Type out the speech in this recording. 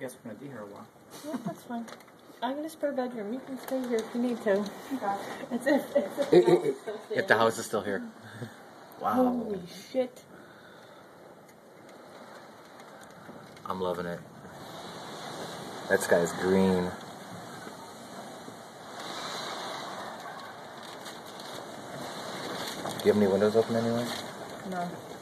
guess we're gonna be here a while. Yeah, that's fine. I'm gonna spare bedroom. You can stay here if you need to. It's if the house is still here. Wow. Holy shit. I'm loving it. That sky's green. Do you have any windows open anyway? No.